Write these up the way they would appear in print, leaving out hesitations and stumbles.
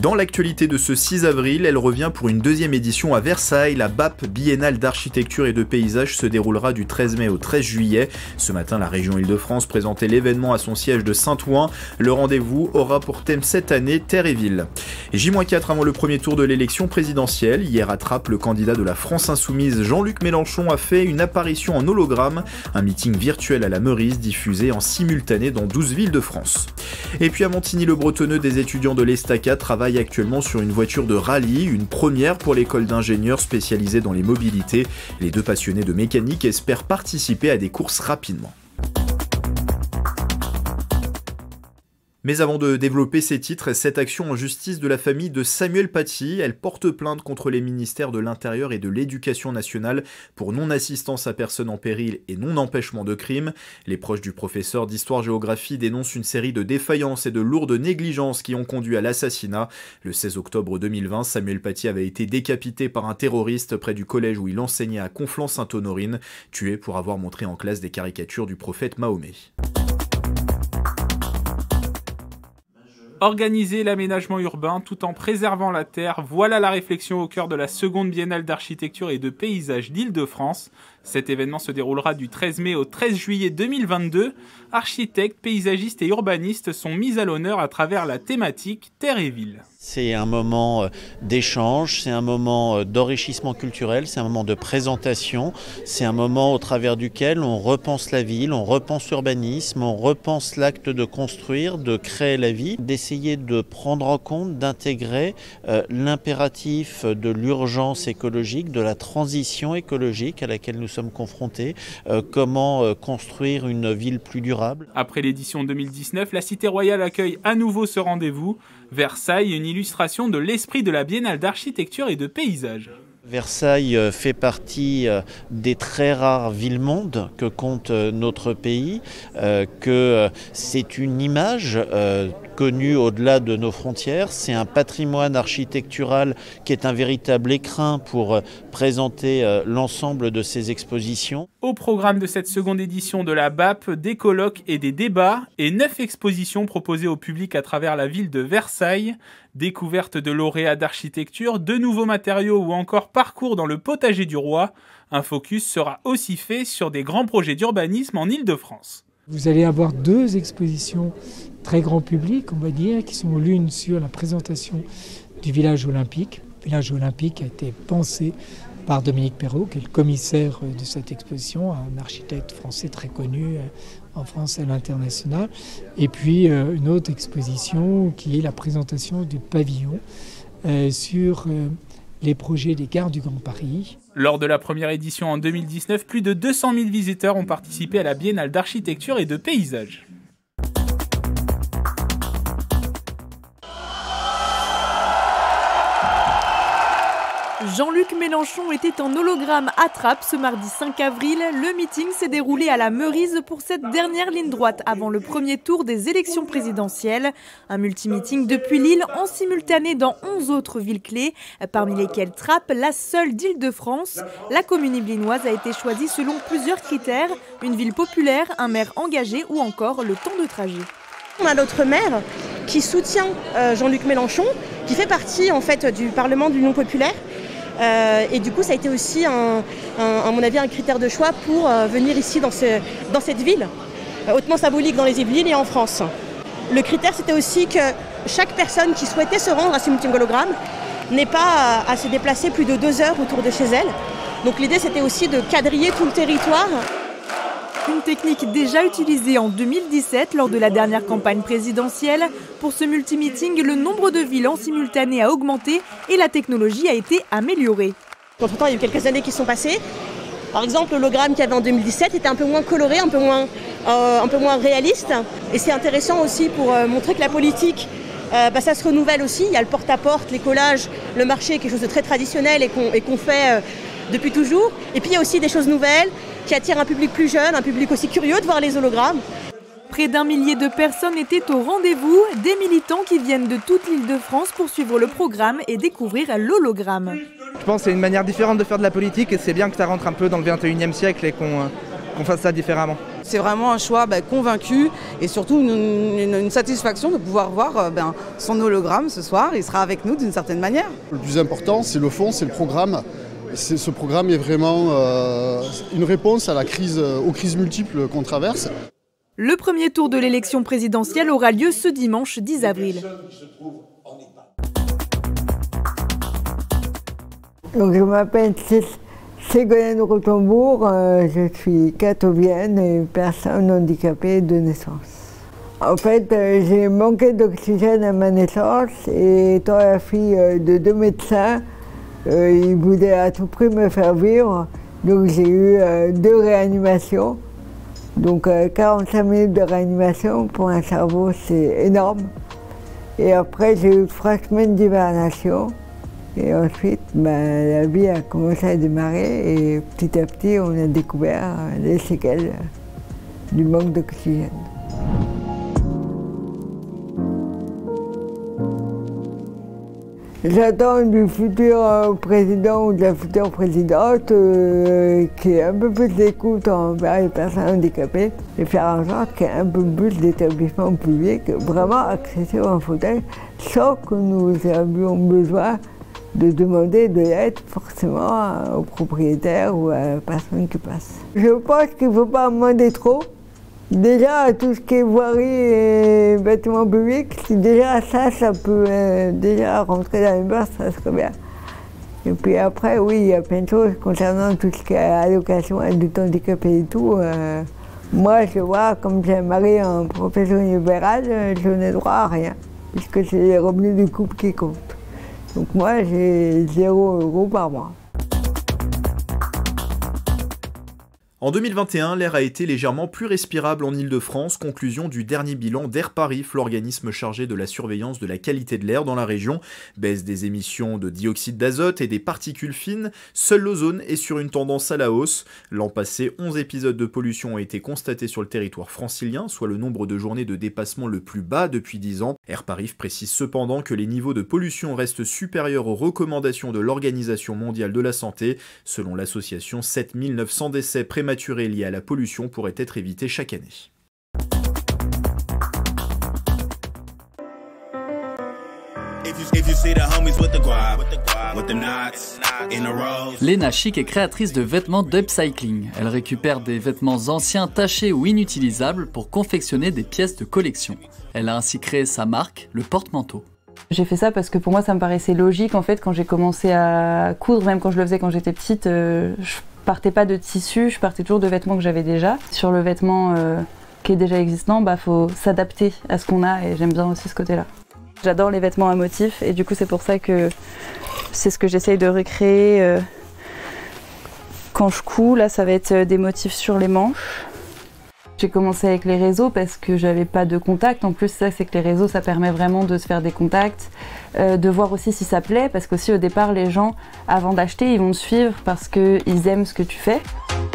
Dans l'actualité de ce 6 avril, elle revient pour une deuxième édition à Versailles. La BAP biennale d'architecture et de paysage se déroulera du 13 mai au 13 juillet. Ce matin, la région Île-de-France présentait l'événement à son siège de Saint-Ouen. Le rendez-vous aura pour thème cette année Terre et Ville. J-4 avant le premier tour de l'élection présidentielle. Hier à Trappes, le candidat de la France Insoumise, Jean-Luc Mélenchon, a fait une apparition en hologramme. Un meeting virtuel à la Meurice diffusé en simultané dans 12 villes de France. Et puis à Montigny-le-Bretonneux, des étudiants de l'Estaca travaillent actuellement sur une voiture de rallye, une première pour l'école d'ingénieurs spécialisée dans les mobilités. Les deux passionnés de mécanique espèrent participer à des courses rapidement. Mais avant de développer ces titres, cette action en justice de la famille de Samuel Paty, elle porte plainte contre les ministères de l'Intérieur et de l'Éducation nationale pour non-assistance à personne en péril et non-empêchement de crime. Les proches du professeur d'histoire-géographie dénoncent une série de défaillances et de lourdes négligences qui ont conduit à l'assassinat. Le 16 octobre 2020, Samuel Paty avait été décapité par un terroriste près du collège où il enseignait à Conflans-Sainte-Honorine, tué pour avoir montré en classe des caricatures du prophète Mahomet. Organiser l'aménagement urbain tout en préservant la terre, voilà la réflexion au cœur de la seconde biennale d'architecture et de paysage d'Île-de-France. Cet événement se déroulera du 13 mai au 13 juillet 2022. Architectes, paysagistes et urbanistes sont mis à l'honneur à travers la thématique Terre et Ville. C'est un moment d'échange, c'est un moment d'enrichissement culturel, c'est un moment de présentation, c'est un moment au travers duquel on repense la ville, on repense l'urbanisme, on repense l'acte de construire, de créer la vie, d'essayer de prendre en compte, d'intégrer l'impératif de l'urgence écologique, de la transition écologique à laquelle nous sommes confrontés, comment construire une ville plus durable. Après l'édition 2019, la Cité Royale accueille à nouveau ce rendez-vous. Versailles, une illustration de l'esprit de la Biennale d'architecture et de paysage. Versailles fait partie des très rares villes-mondes que compte notre pays, que c'est une image connue au-delà de nos frontières, c'est un patrimoine architectural qui est un véritable écrin pour présenter l'ensemble de ces expositions. Au programme de cette seconde édition de la BAP, des colloques et des débats et 9 expositions proposées au public à travers la ville de Versailles, découverte de lauréats d'architecture, de nouveaux matériaux ou encore parcours dans le potager du roi. Un focus sera aussi fait sur des grands projets d'urbanisme en Île-de-France. Vous allez avoir 2 expositions très grand public, on va dire, qui sont l'une sur la présentation du village olympique. Le village olympique a été pensé par Dominique Perrault, qui est le commissaire de cette exposition, un architecte français très connu en France et à l'international. Et puis une autre exposition qui est la présentation du pavillon sur les projets des gares du Grand Paris. Lors de la première édition en 2019, plus de 200 000 visiteurs ont participé à la Biennale d'architecture et de paysage. Jean-Luc Mélenchon était en hologramme à Trappes ce mardi 5 avril. Le meeting s'est déroulé à la Meurice pour cette dernière ligne droite avant le premier tour des élections présidentielles. Un multi-meeting depuis Lille en simultané dans 11 autres villes clés, parmi lesquelles Trappes, la seule d'Île-de-France. La commune yvelinoise a été choisie selon plusieurs critères, une ville populaire, un maire engagé ou encore le temps de trajet. On a notre maire qui soutient Jean-Luc Mélenchon, qui fait partie en fait du Parlement de l'Union populaire. Et du coup, ça a été aussi, à mon avis, un critère de choix pour venir ici dans cette ville, hautement symbolique dans les Yvelines et en France. Le critère, c'était aussi que chaque personne qui souhaitait se rendre à ce meeting hologramme n'ait pas à se déplacer plus de 2 heures autour de chez elle. Donc l'idée, c'était aussi de quadriller tout le territoire. Une technique déjà utilisée en 2017 lors de la dernière campagne présidentielle. Pour ce multi-meeting, le nombre de villes en simultané a augmenté et la technologie a été améliorée. Entre-temps, il y a eu quelques années qui sont passées. Par exemple, l'hologramme qu'il y avait en 2017 était un peu moins coloré, un peu moins réaliste. Et c'est intéressant aussi pour montrer que la politique, ça se renouvelle aussi. Il y a le porte-à-porte, les collages, le marché, quelque chose de très traditionnel et qu'on fait depuis toujours. Et puis il y a aussi des choses nouvelles qui attirent un public plus jeune, un public aussi curieux de voir les hologrammes. Près d'1 millier de personnes étaient au rendez-vous, des militants qui viennent de toute l'Île-de-France pour suivre le programme et découvrir l'hologramme. Je pense que c'est une manière différente de faire de la politique et c'est bien que ça rentre un peu dans le 21e siècle et qu'on fasse ça différemment. C'est vraiment un choix convaincu et surtout une satisfaction de pouvoir voir son hologramme ce soir. Il sera avec nous d'une certaine manière. Le plus important, c'est le fond, c'est le programme. Ce programme est vraiment une réponse à aux crises multiples qu'on traverse. Le premier tour de l'élection présidentielle aura lieu ce dimanche 10 avril. Donc, je m'appelle Ségolène Rothenbourg, je suis catovienne et personne handicapée de naissance. En fait, j'ai manqué d'oxygène à ma naissance et étant la fille de 2 médecins, ils voulaient à tout prix me faire vivre. Donc j'ai eu 2 réanimations. Donc 45 minutes de réanimation pour un cerveau, c'est énorme. Et après, j'ai eu 3 semaines d'hibernation. Et ensuite, la vie a commencé à démarrer et petit à petit, on a découvert les séquelles du manque d'oxygène. J'attends du futur président ou de la future présidente qui ait un peu plus d'écoute envers les personnes handicapées et faire en sorte qu'il y ait un peu plus d'établissements publics vraiment accessibles en fauteuil sans que nous avions besoin de demander de l'aide forcément aux propriétaires ou à la personne qui passe. Je pense qu'il ne faut pas demander trop. Déjà, tout ce qui est voirie et bâtiments publics, si déjà ça peut déjà rentrer dans les mœurs, ça serait bien. Et puis après, oui, il y a plein de choses concernant tout ce qui est allocation adulte handicapé et tout. Moi, je vois, comme j'ai un mari en profession libérale, je n'ai droit à rien, puisque c'est les revenus du couple qui comptent. Donc moi, j'ai 0 € par mois. En 2021, l'air a été légèrement plus respirable en Île-de-France, conclusion du dernier bilan d'Air Paris, l'organisme chargé de la surveillance de la qualité de l'air dans la région. Baisse des émissions de dioxyde d'azote et des particules fines, seul l'ozone est sur une tendance à la hausse. L'an passé, 11 épisodes de pollution ont été constatés sur le territoire francilien, soit le nombre de journées de dépassement le plus bas depuis 10 ans. Air Paris précise cependant que les niveaux de pollution restent supérieurs aux recommandations de l'Organisation mondiale de la santé. Selon l'association, 7900 décès prématurés liés à la pollution pourraient être évités chaque année. Léna Chic est créatrice de vêtements d'upcycling. Elle récupère des vêtements anciens, tachés ou inutilisables pour confectionner des pièces de collection. Elle a ainsi créé sa marque, le porte-manteau. J'ai fait ça parce que pour moi ça me paraissait logique en fait quand j'ai commencé à coudre, même quand je le faisais quand j'étais petite, je partais pas de tissu, je partais toujours de vêtements que j'avais déjà. Sur le vêtement qui est déjà existant, faut s'adapter à ce qu'on a et j'aime bien aussi ce côté-là. J'adore les vêtements à motifs et du coup c'est pour ça que c'est ce que j'essaye de recréer quand je couds. Là ça va être des motifs sur les manches. J'ai commencé avec les réseaux parce que j'avais pas de contact. En plus, ça, c'est que les réseaux, ça permet vraiment de se faire des contacts, de voir aussi si ça plaît. Parce qu'aussi, au départ, les gens, avant d'acheter, ils vont te suivre parce qu'ils aiment ce que tu fais.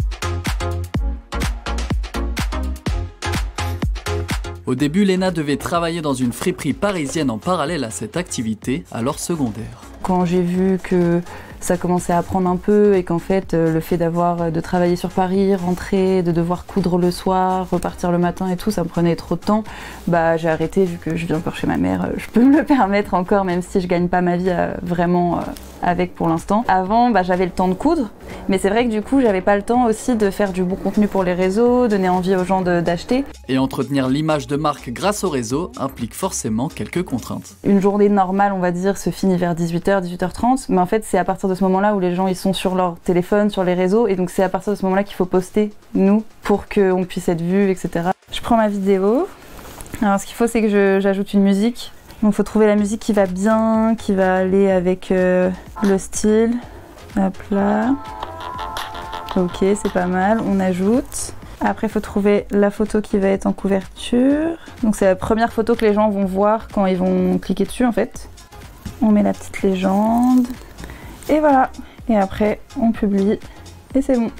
Au début, Léna devait travailler dans une friperie parisienne en parallèle à cette activité, alors secondaire. Quand j'ai vu que ça commençait à prendre un peu et qu'en fait le fait de travailler sur Paris, rentrer, de devoir coudre le soir, repartir le matin et tout, ça me prenait trop de temps, j'ai arrêté vu que je vis encore chez ma mère, je peux me le permettre encore même si je gagne pas ma vie vraiment avec pour l'instant. Avant j'avais le temps de coudre, mais c'est vrai que du coup j'avais pas le temps aussi de faire du bon contenu pour les réseaux, donner envie aux gens d'acheter. Et entretenir l'image de marque grâce au réseau implique forcément quelques contraintes. Une journée normale on va dire se finit vers 18h, 18h30, mais en fait c'est à partir de ce moment-là où les gens ils sont sur leur téléphone, sur les réseaux, et donc c'est à partir de ce moment-là qu'il faut poster, nous, pour qu'on puisse être vu, etc. Je prends ma vidéo. Alors ce qu'il faut c'est que j'ajoute une musique. Donc il faut trouver la musique qui va bien, qui va aller avec le style. Hop là. Ok, c'est pas mal, on ajoute. Après il faut trouver la photo qui va être en couverture. Donc c'est la première photo que les gens vont voir quand ils vont cliquer dessus en fait. On met la petite légende. Et voilà, et après on publie et c'est bon.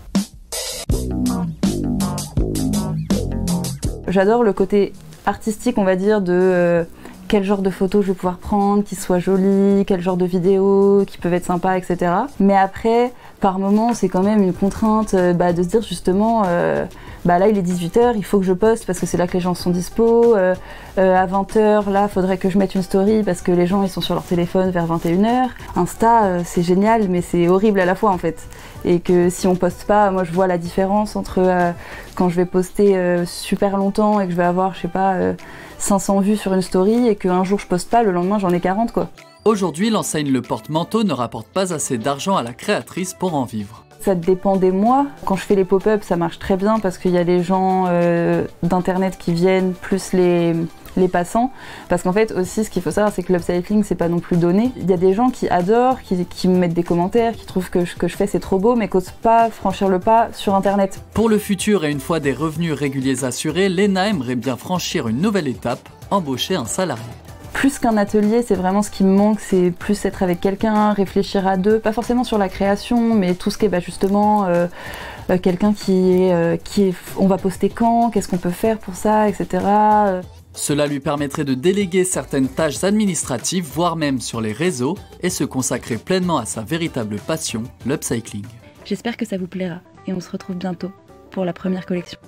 J'adore le côté artistique, on va dire, de quel genre de photos je vais pouvoir prendre, qui soient jolies, quel genre de vidéos qui peuvent être sympas, etc. Mais après, Par moment, c'est quand même une contrainte de se dire justement, là il est 18h, il faut que je poste parce que c'est là que les gens sont dispo. À 20h, là, il faudrait que je mette une story parce que les gens ils sont sur leur téléphone vers 21h. Insta, c'est génial, mais c'est horrible à la fois en fait. Et que si on poste pas, moi je vois la différence entre quand je vais poster super longtemps et que je vais avoir, 500 vues sur une story et qu'un jour je poste pas, le lendemain j'en ai 40 quoi. Aujourd'hui, l'enseigne Le Porte-Manteau ne rapporte pas assez d'argent à la créatrice pour en vivre. Ça dépend des mois. Quand je fais les pop-up, ça marche très bien parce qu'il y a les gens d'internet qui viennent, plus les passants. Parce qu'en fait aussi, ce qu'il faut savoir, c'est que l'upcycling, c'est pas non plus donné. Il y a des gens qui adorent, qui me mettent des commentaires, qui trouvent que ce que je fais c'est trop beau, mais qui n'osent pas franchir le pas sur internet. Pour le futur et une fois des revenus réguliers assurés, Léna aimerait bien franchir une nouvelle étape, embaucher un salarié. Plus qu'un atelier, c'est vraiment ce qui me manque, c'est plus être avec quelqu'un, réfléchir à deux, pas forcément sur la création, mais tout ce qui est justement quelqu'un qui est on va poster quand, qu'est-ce qu'on peut faire pour ça, etc. Cela lui permettrait de déléguer certaines tâches administratives, voire même sur les réseaux, et se consacrer pleinement à sa véritable passion, l'upcycling. J'espère que ça vous plaira, et on se retrouve bientôt pour la première collection.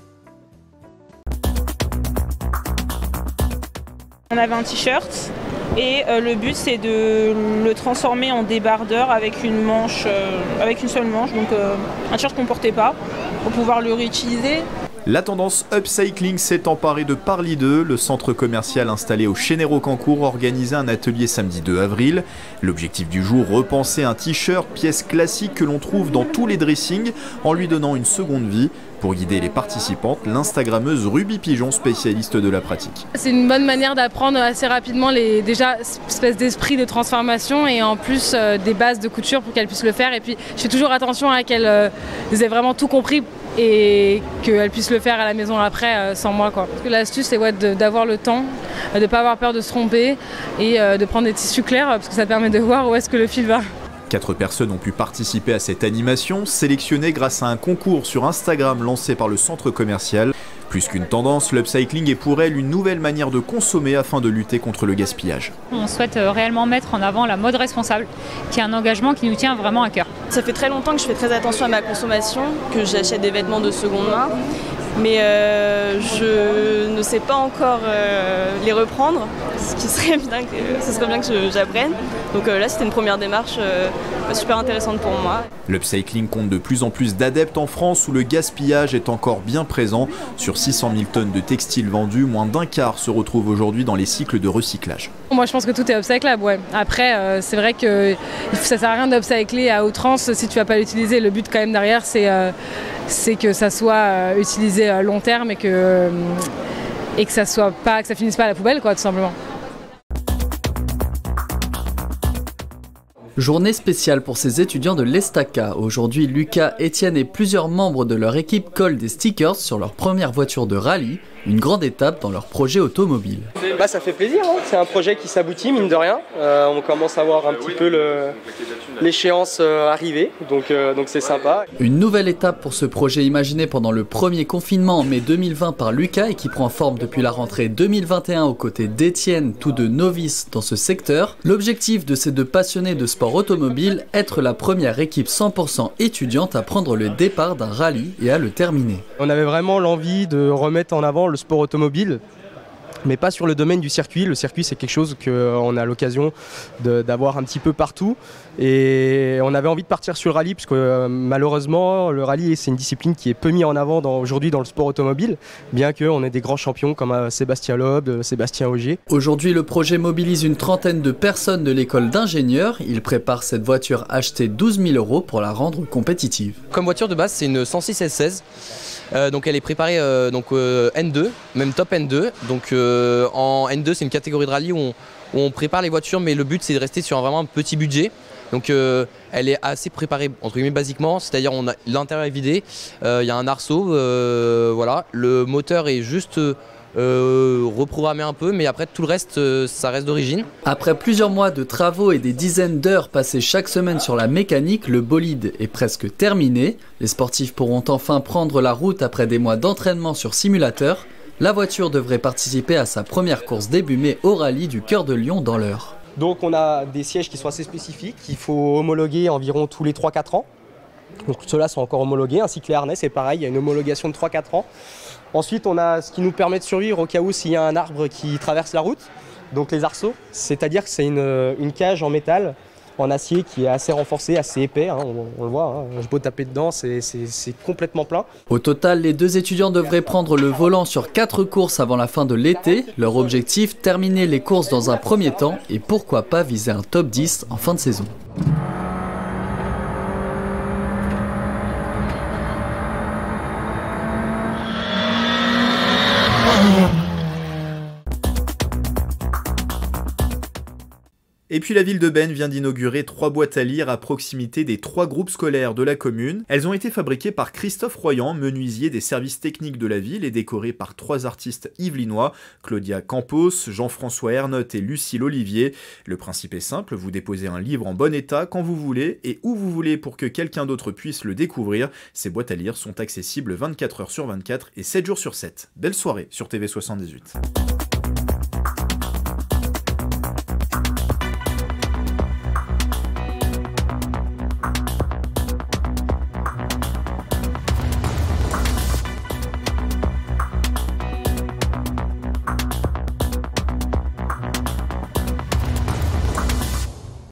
On avait un t-shirt et le but c'est de le transformer en débardeur avec une manche, avec une seule manche, donc un t-shirt qu'on portait pas, pour pouvoir le réutiliser. La tendance upcycling s'est emparée de Parly 2. Le centre commercial installé au Chénet-Rocancourt organisait un atelier samedi 2 avril. L'objectif du jour, repenser un t-shirt, pièce classique que l'on trouve dans tous les dressings, en lui donnant une seconde vie. Pour guider les participantes, l'Instagrammeuse Ruby Pigeon, spécialiste de la pratique. C'est une bonne manière d'apprendre assez rapidement déjà espèce d'esprit de transformation et en plus des bases de couture pour qu'elles puissent le faire. Et puis je fais toujours attention à qu'elles aient vraiment tout compris et qu'elles puissent le faire à la maison après sans moi, quoi. Parce que l'astuce c'est d'avoir le temps, de ne pas avoir peur de se tromper et de prendre des tissus clairs parce que ça permet de voir où est-ce que le fil va. 4 personnes ont pu participer à cette animation, sélectionnée grâce à un concours sur Instagram lancé par le centre commercial. Plus qu'une tendance, l'upcycling est pour elle une nouvelle manière de consommer afin de lutter contre le gaspillage. On souhaite réellement mettre en avant la mode responsable, qui est un engagement qui nous tient vraiment à cœur. Ça fait très longtemps que je fais très attention à ma consommation, que j'achète des vêtements de seconde main, mais je ne sais pas encore les reprendre, ce serait bien que j'apprenne. Donc là, c'était une première démarche super intéressante pour moi. L'upcycling compte de plus en plus d'adeptes en France où le gaspillage est encore bien présent. Sur 600 000 tonnes de textiles vendus, moins d'un quart se retrouve aujourd'hui dans les cycles de recyclage. Moi, je pense que tout est upcyclable, ouais. Après, c'est vrai que ça sert à rien d'upcycler à outrance si tu vas pas l'utiliser. Le but quand même derrière, c'est que ça soit utilisé à long terme et que ça finisse pas à la poubelle, quoi, tout simplement. Journée spéciale pour ces étudiants de l'Estaca. Aujourd'hui, Lucas, Étienne et plusieurs membres de leur équipe collent des stickers sur leur première voiture de rallye, une grande étape dans leur projet automobile. Ça fait plaisir, hein. C'est un projet qui s'aboutit, mine de rien. On commence à voir un petit peu l'échéance arriver, donc c'est sympa. Une nouvelle étape pour ce projet imaginé pendant le premier confinement en mai 2020 par Lucas et qui prend forme depuis la rentrée 2021 aux côtés d'Étienne, tous deux novices dans ce secteur. L'objectif de ces deux passionnés de sport automobile, être la première équipe 100% étudiante à prendre le départ d'un rallye et à le terminer. On avait vraiment l'envie de remettre en avant le sport automobile, mais pas sur le domaine du circuit. Le circuit, c'est quelque chose qu'on a l'occasion d'avoir un petit peu partout. Et on avait envie de partir sur le rallye, puisque malheureusement, le rallye, c'est une discipline qui est peu mise en avant aujourd'hui dans le sport automobile, bien qu'on ait des grands champions comme Sébastien Loeb, Sébastien Ogier. Aujourd'hui, le projet mobilise une trentaine de personnes de l'école d'ingénieurs. Il prépare cette voiture achetée 12 000 € pour la rendre compétitive. Comme voiture de base, c'est une 106 S16. Donc elle est préparée N2, même top N2. Donc en N2, c'est une catégorie de rallye où on prépare les voitures, mais le but c'est de rester sur vraiment un petit budget. Donc elle est assez préparée entre guillemets basiquement, c'est-à-dire l'intérieur est vidé, il y a un arceau, voilà. Le moteur est juste reprogrammé un peu, mais après tout le reste ça reste d'origine. Après plusieurs mois de travaux et des dizaines d'heures passées chaque semaine sur la mécanique, le bolide est presque terminé. Les sportifs pourront enfin prendre la route après des mois d'entraînement sur simulateur. La voiture devrait participer à sa première course début mai au rallye du Cœur de Lion dans l'Eure. Donc on a des sièges qui sont assez spécifiques, qu'il faut homologuer environ tous les 3-4 ans. Donc ceux-là sont encore homologués, ainsi que les harnais, c'est pareil, il y a une homologation de 3-4 ans. Ensuite, on a ce qui nous permet de survivre au cas où s'il y a un arbre qui traverse la route, donc les arceaux, c'est-à-dire que c'est une cage en métal, en acier qui est assez renforcé, assez épais, hein, on le voit, hein, je peux taper dedans, c'est complètement plein. Au total, les 2 étudiants devraient prendre le volant sur 4 courses avant la fin de l'été. Leur objectif, terminer les courses dans un premier temps et pourquoi pas viser un top 10 en fin de saison. Et puis la ville de Benne vient d'inaugurer 3 boîtes à lire à proximité des 3 groupes scolaires de la commune. Elles ont été fabriquées par Christophe Royan, menuisier des services techniques de la ville et décorées par 3 artistes yvelinois, Claudia Campos, Jean-François Ernotte et Lucille Olivier. Le principe est simple, vous déposez un livre en bon état quand vous voulez et où vous voulez pour que quelqu'un d'autre puisse le découvrir. Ces boîtes à lire sont accessibles 24 h sur 24 et 7 jours sur 7. Belle soirée sur TV78.